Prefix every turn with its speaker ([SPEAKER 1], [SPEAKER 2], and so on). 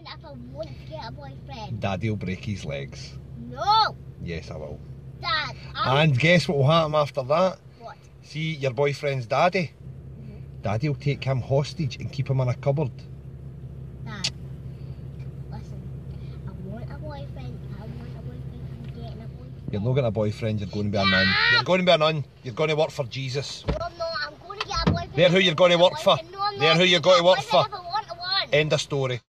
[SPEAKER 1] boyfriend if I want to get a boyfriend?
[SPEAKER 2] Daddy'll break his legs.
[SPEAKER 1] No!
[SPEAKER 2] Yes, I will.
[SPEAKER 1] Dad,
[SPEAKER 2] And guess what will happen after that?
[SPEAKER 1] What?
[SPEAKER 2] See your boyfriend's daddy? Daddy'll take him hostage and keep him in a cupboard.
[SPEAKER 1] Dad, listen, I want a boyfriend. I want a boyfriend. I'm getting a boyfriend.
[SPEAKER 2] You're not getting a boyfriend, you're going to be a nun. You're going to be a nun. You're going to work for Jesus.
[SPEAKER 1] No, I'm not. I'm going to get a boyfriend.
[SPEAKER 2] They're who you're going to work for.
[SPEAKER 1] No, I'm not.
[SPEAKER 2] They're who you're going to work for.
[SPEAKER 1] If I want one.
[SPEAKER 2] End of story.